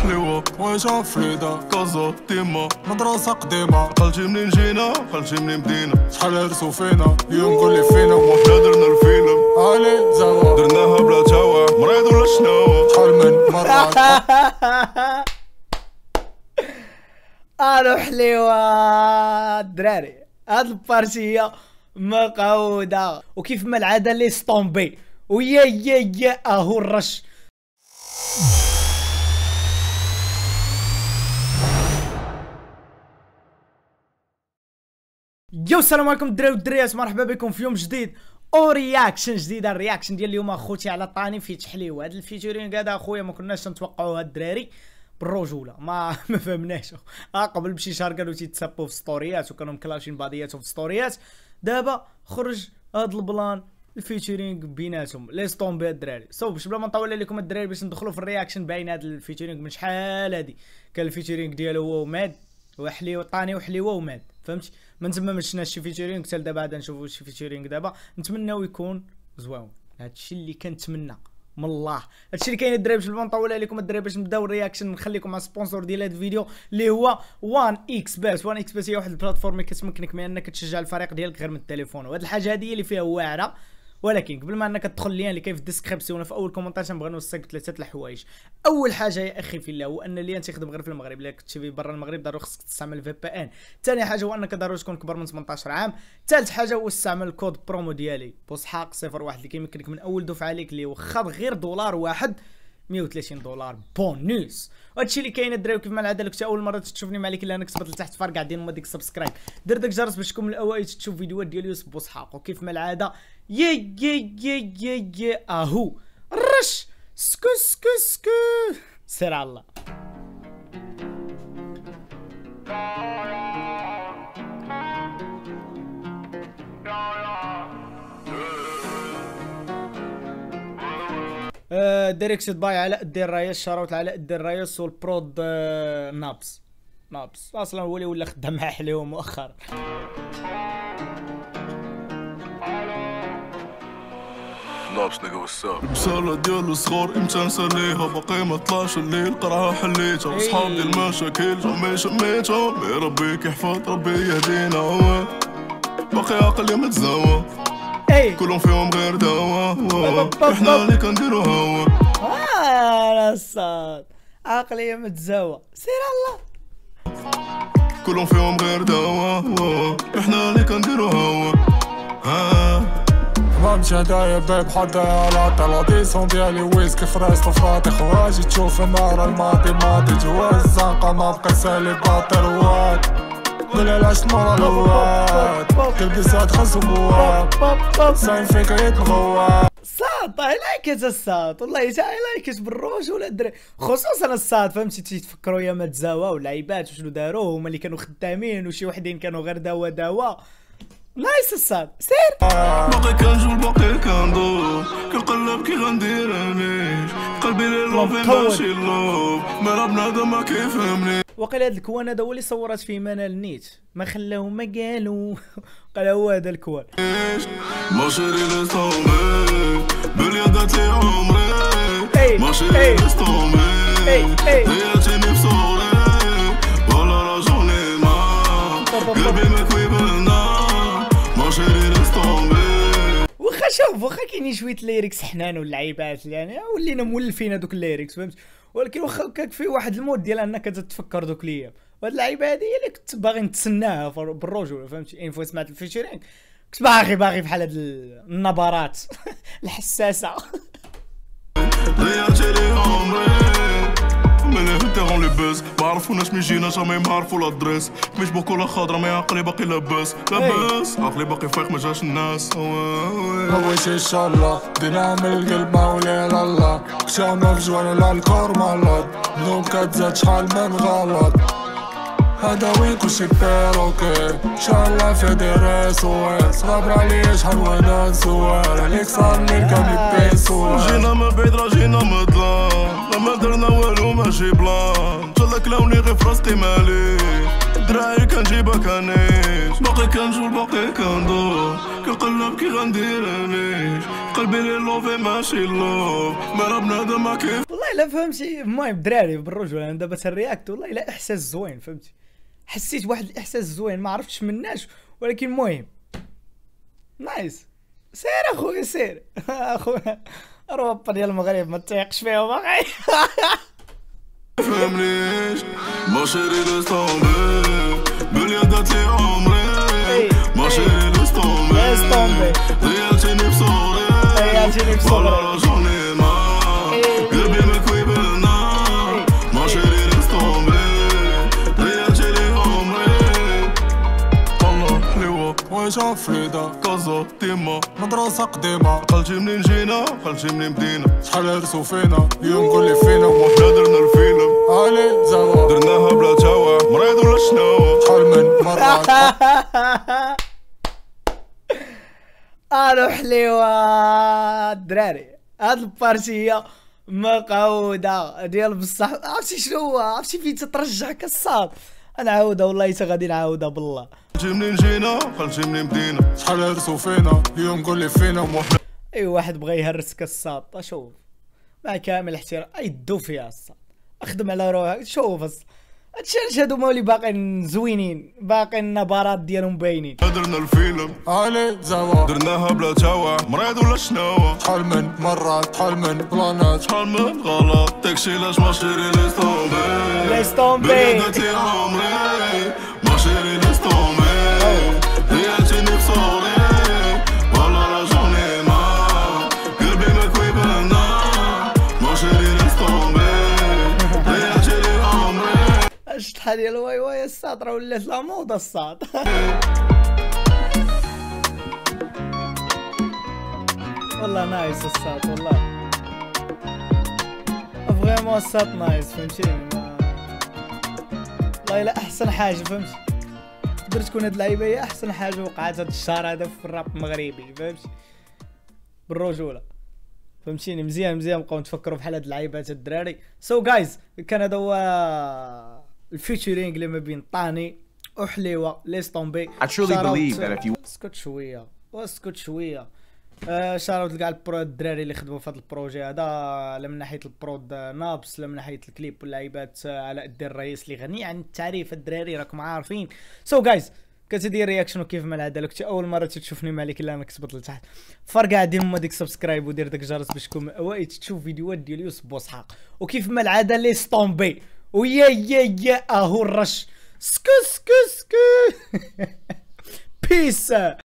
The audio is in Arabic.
حليوة واجا فريدة كازا ديما مدرسة قديمة قلتي منين جينا قلتي منين بدينا شحال هرسو فينا اليوم قولي فينا وحنا درنا الفيلم علي زوا درناها بلا توا مريض ولا شناوة شحال من مرة الو حليوة الدراري، هاد البارتي هي مقعودة وكيف ما العادة لي ستومبي ويا اهو الرش. يو السلام عليكم الدراري والدريات، مرحبا بكم في يوم جديد او رياكشن جديد. الرياكشن ديال اليوم اخوتي على طاني في تحليو. هاد الفيتورين هذا اخويا ما كناش نتوقعوها الدراري بالرجوله، ما فهمناش. قبل بشي شهر كانوا تيتسابوا في ستوريات وكانوا مكلاشين بعضياتهم في ستوريات، دابا خرج هاد البلان الفيتورينغ بيناتهم لي ستومبي الدراري. باش بلا ما نطول عليكم الدراري باش ندخلوا في الرياكشن باين هاد الفيتورينغ من شحال هادي. كان الفيتورينغ ديالو هو وماد وحليوه طاني وحليوه وماد، فهمتي؟ من تما ما شفناش شي فيتورينغ حتى دابا عاد نشوفوا شي فيتورينغ دابا. نتمناو يكون زوين، هادشي اللي كنتمنى من الله. هادشي اللي كاين الدراري. باش ما نطول عليكم الدراري باش نبداو الرياكشن نخليكم مع سبونسور ديال هاد الفيديو اللي هو وان اكس بيس. وان اكس بيس هي واحد البلاتفورم اللي كتمكنك من انك تشجع الفريق ديالك غير من التليفون، وهاد الحاجه هذه اللي فيها واعره. ولكن قبل ما انك تدخل اللين اللي كاين في الديسكريبسيون في اول كومونتير تنبغي نوصيك بثلاثه الحوايج. اول حاجه يا اخي في الله هو ان اللين تيخدم غير في المغرب، الا كنتي في برا المغرب ضروري خصك تستعمل في بي ان. ثاني حاجه هو انك ضروري تكون كبر من 18 عام. ثالث حاجه هو استعمل الكود برومو ديالي بوسحاق 01 اللي كيمكنك من اول دفعه ليك اللي واخا غير دولار واحد 130 دولار بونوس. وهادشي اللي كاين الدراري. كيف ما العاده لو كنت اول مره تشوفني مالك الا انك صبت لتحت فرقع ديال ما ديك سبسكرايب، دير داك الجرس باش تكون من الاوائل تشوف فيديوهات ديال يوسف بوسحاق. وكيف ما العاده يا اهو الرش سكو سير على الله. دايركت باي علاء الدين رايس، شاروت علاء الدين رايس والبرود نابس اصلا هو اللي ولا خدام مع حليوه مؤخرا. نابس نيجا وساب رسالة ديال الصغار امتى نساليها، باقي ما طلاش الليل قرعة حليتها وصحاب ديال المشاكل جامي شميتها. مي ربي كيحفظ ربي يهدينا، باقي عقلي متزاوى كلهم فيهم غير دوا، احنا اللي كنديرو هوا. الصاد عقلي متزاوى سير الله. كلهم فيهم غير دوا، احنا اللي كنديرو هوا. مامشي هدايا باب حدا على طلاديسون ديالي ويسكي فريس طفراتي خواجي تشوف النار الماضي جواز الزنقة ما بقى سالي باطروات ولا لاش مورا الواد كلبسات خاصو بواب ساين فيك يتغواب. الصاد طاي لايكت الصاد والله تاعي لايكت بالروج ولا الدراري خصوصا الصاد، فهمتي؟ تيتفكروا يا متزاوا واللعيبات وشنو داروا هما اللي كانوا خدامين وشي وحدين كانوا غير دوا نايس الصاد سير. باقي كنجول باقي كندور كنقلب كي غندير اني قلبي للوفي ماشي اللوب مرا بنادم ما كيفهمني. وقيل هاد الكوان هذا هو اللي صورات فيه منال النيت ما خلاو ما قالوا قال هو هذا الكوان. ماشي لي ستومبي باليدات لي عمري ماشي لي ستومبي ضيعتني بصوري ولا رجوني ما قلبي مكوي بالنار ماشي لي ستومبي. واخا كاينين شويه ليريكس حنان واللعيبات يعني ولينا مولفين هذوك الليريكس، فهمت؟ ولكن واخا هكاك في واحد المود ديال انك تتفكر دوك الايام. وهاد اللعيبه هذه هي اللي كنت باغي نتسناها بالرجوله، فهمتي؟ يعني فوا سمعت الفيتشرينغ كنت باغي بحال هاد النبرات الحساسه. ضيعتي لي عمري ملي فداهم لي بس ما عرفوناش من جينا جامي ما عرفوا لادريس مش بوكو لا خضرا ما عقلي باقي لاباس عقلي باقي فايق ما جاش الناس. هويت ان شاء الله دينا من القلب ما ولي الله كشانا في جوان على الكور مالط نوم كتزاد شحال من غلط هذا وين كلشي بيروكي شالله في ديري سويس صبر عليا شحال وانا نسوال عليك صار لي كامل بيسوال. جينا ما بعيد راه جينا مظلام ما درنا والو ماشي بلان جا كلاوني غير فراسقي مالي دراعي كنجيبها كنعيش باقي كنجول باقي كندور كنقلب كي غنديرانيش قلبي لي لوفي ماشي لوف ما بنادم ما كيف. والله الا فهمتي. المهم دراري بالرجوله انا دابا تنرياكت والله الا احساس زوين فهمتي. حسيت واحد الاحساس زوين ما عرفتش مناش ولكن المهم نايس. سير اخويا سير اخويا روبا ديال المغرب ما تيقش فيها باقي. فهمنيش ما شيري لستومبي باليدات لي عمري ما شيري لستومبي ضيعتيني بصغري ولا رجوني ما قلبي مكوي بالنار ما شيري لستومبي ضيعتيني عمري. طلع حليوة وعيشة فريدة كازا ديما مدرسة قديمة قلتي منين جينا قلتي منين بدينا شحال هرسو فينا اليوم قولي فينا وحنا درنا الفيلم علي زوا درناها بلا توا مريض ولا شنو شحال من مرة. الو حليوة الدراري. هاد البارتيه مقعودة ديال بصح عرفتي شنو هو عرفتي فين تترجع كالصاد. نعاودها والله تا غادي نعاودها بالله. قلتي منين جينا قلتي منين بدينا شحال هرسو فينا اليوم قولي فينا وحنا. اي واحد بغى يهرس كالصاد شوف مع كامل الاحترام يدو فيها الصاد اخدم على روحك. شوف هادشي هادو مولي باقيين زوينين باقي النبرات ديالهم باينين. درنا الفيلم علي زوا درناها بلا توا مريض ولا شنو شحال من مرات شحال من بلانات شحال من غلط داكشي لاش ما شيري ليستومبي بلادات لي عمري ما شيري ليستومبي ضيعتيني بصوري ولا رجوني ما قلبي مكوي بالنار ما شيري ليستومبي ضيعتيني عمري. شحال ديال واي واي الصاد راه ولات لا موضه الصاد. والله نايس الصاد والله فريمون الصاد نايس فهمتيني. والله الا احسن حاجه فهمتي تقدر تكون هاد اللعيبه هي احسن حاجه وقعت هاد الشهر هذا في الراب المغربي فهمتي بالرجوله فهمتيني. مزيان نبقاو نتفكروا بحال هاد اللعيبات الدراري. سو جايز كان هذا هو الفيتشرينغ اللي ما بين طاني وحليوه ليستومبي. اسكت شويه شاروت لكاع الدراري اللي خدموا في هذا البروجي هذا لا من ناحيه البرود نابس لا من ناحيه الكليب واللعيبات علاء الدين الرئيس اللي غني عن التعريف. الدراري راكم عارفين. سو جايز كتدير رياكشن وكيف ما العاده. لو كنتي اول مره تشوفني ما عليك الا انك تهبط لتحت فرقع دير ما ديك سبسكرايب ودير داك الجرس باش تكون من اوائل تشوف فيديوهات ديال يوسف بوسحاق. وكيف ما العاده ليستومبي ويا اهو الرش سكو بيس.